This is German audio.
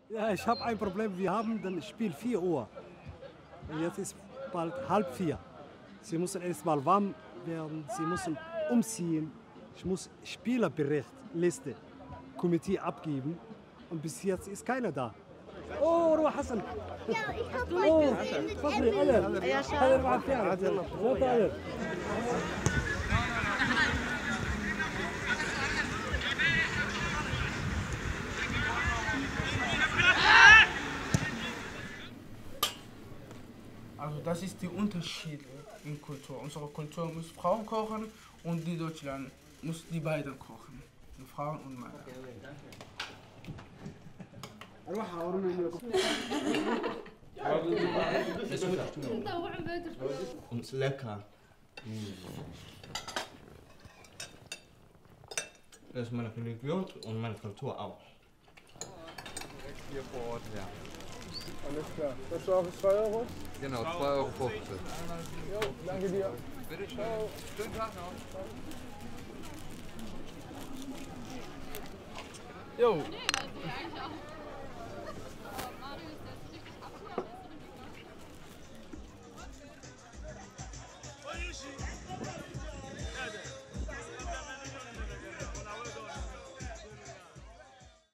Ja, ich habe ein Problem. Wir haben das Spiel 4 Uhr. Und jetzt ist bald halb 4. Sie müssen erst mal warm werden, sie müssen umziehen. Ich muss Spielerbericht, Liste, Komitee abgeben. Und bis jetzt ist keiner da. Oh, روح حسن. Ja, ich hab heute تفضلي قلب. Ja, schau. هذا مع الفعل. تفضل. Also das ist die Unterschied in Kultur. Unsere Kultur muss Frauen kochen und die Deutschland muss die beiden kochen. Die Frauen und Männer. Und ist lecker. Das ist meine Religion und meine Kultur auch. Hier vor Ort, ja. Alles klar. Das war für 2 Euro? Genau, 2,50 €. Jo, danke dir. Bitte schön. Schönen Tag noch. Jo,